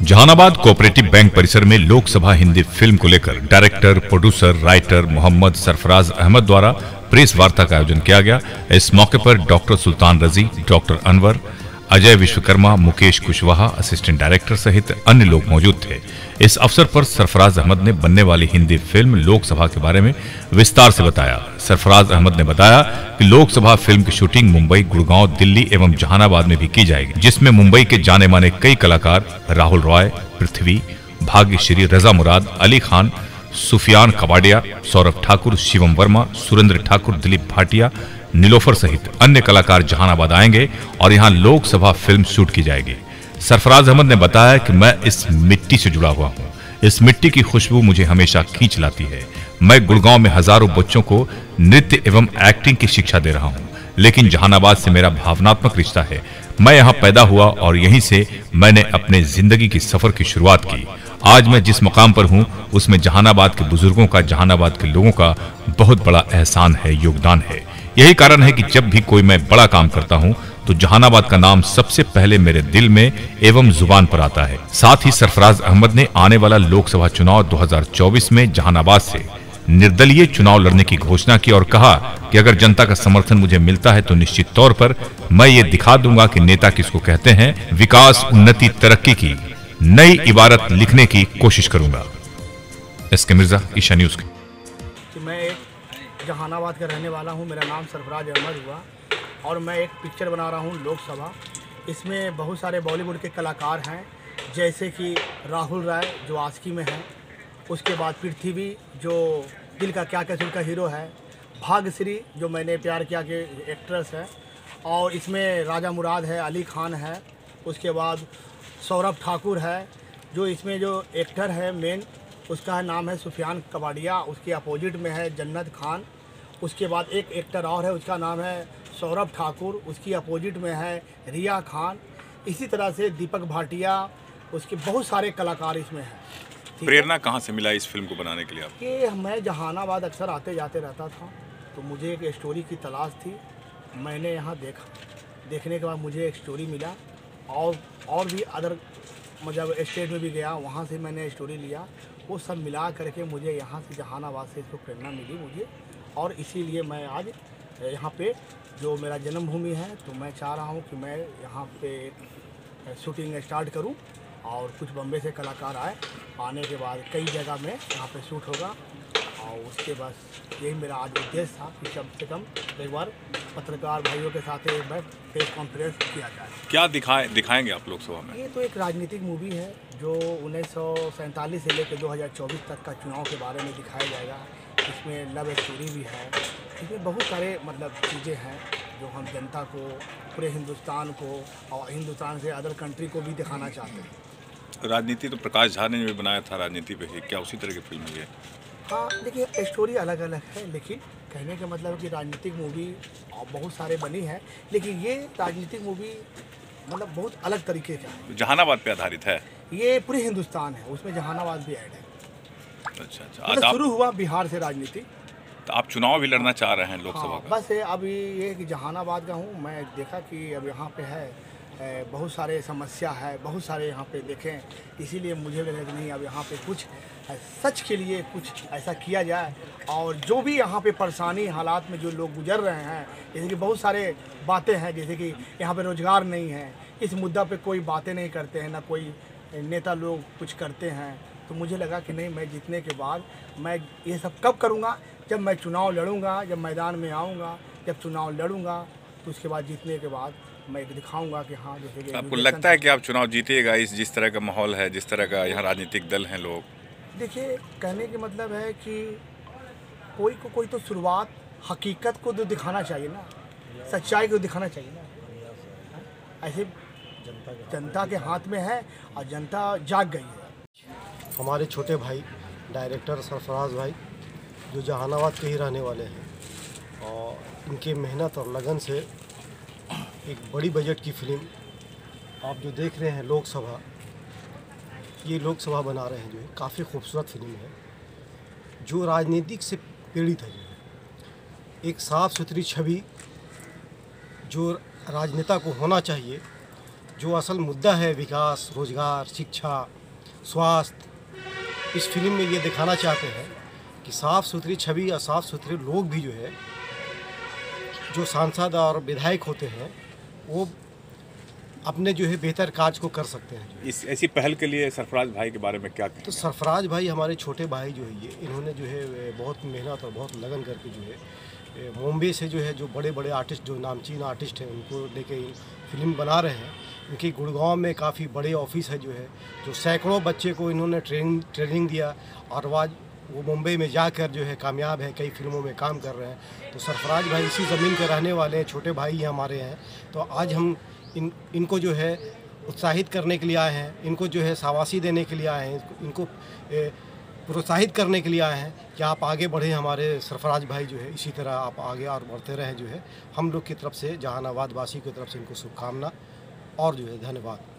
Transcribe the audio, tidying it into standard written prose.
Jehanabad cooperative bank परिसर में Lok Sabha Hindi film को लेकर director, producer, writer Mohammad Sarfaraz Ahmed द्वारा प्रेस वार्ता का आयोजन किया गया। इस मौके पर doctor Sultan Razi, doctor Anwar, Ajay Vishwakarma, Mukesh Kushwaha, assistant director सहित अन्य लोग मौजूद थे। इस अवसर पर सरफराज अहमद ने बनने वाली हिंदी फिल्म लोकसभा के बारे में विस्तार से बताया। सरफराज अहमद ने बताया कि लोकसभा फिल्म की शूटिंग मुंबई, गुड़गांव, दिल्ली एवं जहानाबाद में भी की जाएगी, जिसमें मुंबई के जाने माने कई कलाकार राहुल रॉय, पृथ्वी, भाग्यश्री, रजा मुराद, अली खान, सुफियान कबाडिया, सौरभ ठाकुर, शिवम वर्मा, सुरेंद्र ठाकुर, दिलीप भाटिया, नीलोफर सहित अन्य कलाकार जहानाबाद आएंगे और यहां लोकसभा फिल्म शूट की जाएगी। सरफराज अहमद ने बताया कि मैं इस मिट्टी से जुड़ा हुआ हूं, इस मिट्टी की खुशबू मुझे हमेशा खींच लाती है। मैं गुड़गांव में हजारों बच्चों को नृत्य एवं एक्टिंग की शिक्षा दे रहा हूं, लेकिन जहानाबाद से मेरा भावनात्मक रिश्ता है। मैं यहाँ पैदा हुआ और यहीं से मैंने अपने जिंदगी की सफर की शुरुआत की। आज मैं जिस मुकाम पर हूँ उसमें जहानाबाद के बुजुर्गों का, जहानाबाद के लोगों का बहुत बड़ा एहसान है, योगदान है। यही कारण है कि जब भी कोई मैं बड़ा काम करता हूँ तो जहानाबाद का नाम सबसे पहले मेरे दिल में एवं जुबान पर आता है। साथ ही सरफराज अहमद ने आने वाला लोकसभा चुनाव 2024 में जहानाबाद से निर्दलीय चुनाव लड़ने की घोषणा की और कहा कि अगर जनता का समर्थन मुझे मिलता है तो निश्चित तौर पर मैं ये दिखा दूंगा कि नेता किसको कहते हैं। विकास, उन्नति, तरक्की की नई इबारत लिखने की कोशिश करूंगा। SK Mirza, Isha news. मैं एक जहानाबाद का रहने वाला हूं, मेरा नाम सरफराज अहमद हुआ और मैं एक पिक्चर बना रहा हूं लोकसभा। इसमें बहुत सारे बॉलीवुड के कलाकार हैं, जैसे कि राहुल राय जो आस्की में है, उसके बाद पृथ्वी जो दिल का क्या कसूर का हीरो है, भाग्यश्री जो मैंने प्यार किया के एक्ट्रेस है, और इसमें राजा मुराद है, अली खान है, उसके बाद सौरभ ठाकुर है जो इसमें जो एक्टर है मेन, उसका नाम है सुफियान कबाडिया, उसके अपोजिट में है जन्नत खान। उसके बाद एक एक्टर और है, उसका नाम है सौरभ ठाकुर, उसकी अपोजिट में है रिया खान। इसी तरह से दीपक भाटिया, उसके बहुत सारे कलाकार इसमें हैं। प्रेरणा कहाँ से मिला इस फिल्म को बनाने के लिए आपको? कि मैं जहानाबाद अक्सर आते जाते रहता था, तो मुझे एक स्टोरी की तलाश थी। मैंने यहाँ देखने के बाद मुझे एक स्टोरी मिला और भी अदर मतलब स्टेट में भी गया, वहाँ से मैंने स्टोरी लिया। वो सब मिला करके मुझे यहाँ से जहानाबाद से इसको प्रेरणा मिली मुझे, और इसीलिए मैं आज यहाँ पे जो मेरा जन्मभूमि है, तो मैं चाह रहा हूँ कि मैं यहाँ पे शूटिंग स्टार्ट करूँ और कुछ बम्बे से कलाकार आने के बाद कई जगह में यहाँ पे शूट होगा। और उसके बाद यही मेरा आज उद्देश्य था कि कम से कम एक बार पत्रकार भाइयों के साथ एक बार प्रेस कॉन्फ्रेंस किया जाए। क्या दिखाएंगे आप लोकसभा में? ये तो एक राजनीतिक मूवी है जो 1947 से लेकर 2024 तक का चुनाव के बारे में दिखाया जाएगा। इसमें लव स्टोरी भी है, इसमें बहुत सारे मतलब चीज़ें हैं जो हम जनता को, पूरे हिंदुस्तान को और हिंदुस्तान से अदर कंट्री को भी दिखाना चाहते हैं। राजनीति तो प्रकाश झा ने भी बनाया था, राजनीति पे क्या उसी तरह की फिल्म है? हाँ, देखिए स्टोरी अलग अलग है, लेकिन कहने का मतलब कि राजनीतिक मूवी बहुत सारे बनी है, लेकिन ये राजनीतिक मूवी मतलब बहुत अलग तरीके का है। जहानाबाद पे आधारित है? ये पूरे हिंदुस्तान है, उसमें जहानाबाद भी ऐड है। अच्छा। मतलब शुरू हुआ बिहार से राजनीति। तो आप चुनाव भी लड़ना चाह रहे हैं लोकसभा का? बस अभी ये कि जहानाबाद का हूँ, मैं देखा कि अब यहाँ पे है बहुत सारे समस्या है, बहुत सारे यहाँ पे देखें, इसीलिए मुझे लगा कि नहीं अब यहाँ पे कुछ सच के लिए कुछ ऐसा किया जाए। और जो भी यहाँ पे परेशानी हालात में जो लोग गुजर रहे हैं, जैसे कि बहुत सारे बातें हैं, जैसे कि यहाँ पे रोज़गार नहीं है, इस मुद्दा पे कोई बातें नहीं करते हैं, ना कोई नेता लोग कुछ करते हैं। तो मुझे लगा कि नहीं, मैं जीतने के बाद मैं ये सब कब करूँगा, जब मैं चुनाव लड़ूंगा, जब मैदान में आऊँगा, जब चुनाव लड़ूंगा, तो उसके बाद जीतने के बाद मैं दिखाऊंगा कि हाँ। जैसे कि आपको लगता है कि आप चुनाव जीतिएगा इस जिस तरह का माहौल है, जिस तरह का यहाँ राजनीतिक दल हैं लोग? देखिए, कहने के मतलब है कि कोई तो शुरुआत हकीकत को तो दिखाना चाहिए ना, सच्चाई को दिखाना चाहिए ना। ऐसे जनता के हाथ में है और जनता जाग गई है। हमारे छोटे भाई डायरेक्टर सरफराज भाई जो जहानाबाद के ही रहने वाले हैं, और इनके मेहनत और लगन से एक बड़ी बजट की फिल्म आप जो देख रहे हैं लोकसभा, ये लोकसभा बना रहे हैं, जो है काफ़ी खूबसूरत फिल्म है, जो राजनीतिक से पीड़ित है, जो है एक साफ़ सुथरी छवि जो राजनेता को होना चाहिए जो असल मुद्दा है विकास, रोजगार, शिक्षा, स्वास्थ्य, इस फिल्म में ये दिखाना चाहते हैं कि साफ़ सुथरी छवि और साफ़ सुथरे लोग भी जो है, जो सांसद और विधायक होते हैं, वो अपने जो है बेहतर कार्य को कर सकते हैं। इस ऐसी पहल के लिए सरफराज भाई के बारे में क्या कहें? तो सरफराज भाई हमारे छोटे भाई जो है, ये इन्होंने जो है बहुत मेहनत और बहुत लगन करके जो है मुंबई से जो है जो बड़े बड़े आर्टिस्ट, जो नामचीन आर्टिस्ट हैं, उनको लेके फिल्म बना रहे हैं। इनकी गुड़गांव में काफ़ी बड़े ऑफिस है जो सैकड़ों बच्चे को इन्होंने ट्रेनिंग दिया और आज वो मुंबई में जाकर जो है कामयाब है, कई फिल्मों में काम कर रहे हैं। तो सरफराज भाई इसी ज़मीन के रहने वाले हैं, छोटे भाई ही हमारे हैं। तो आज हम इनको जो है उत्साहित करने के लिए आए हैं, इनको जो है शाबाशी देने के लिए आए हैं, इनको प्रोत्साहित करने के लिए आए हैं कि आप आगे बढ़े हमारे सरफराज भाई, जो है इसी तरह आप आगे और बढ़ते रहें। जो है हम लोग की तरफ से, जहानाबाद वासी की तरफ से इनको शुभकामना और जो है धन्यवाद।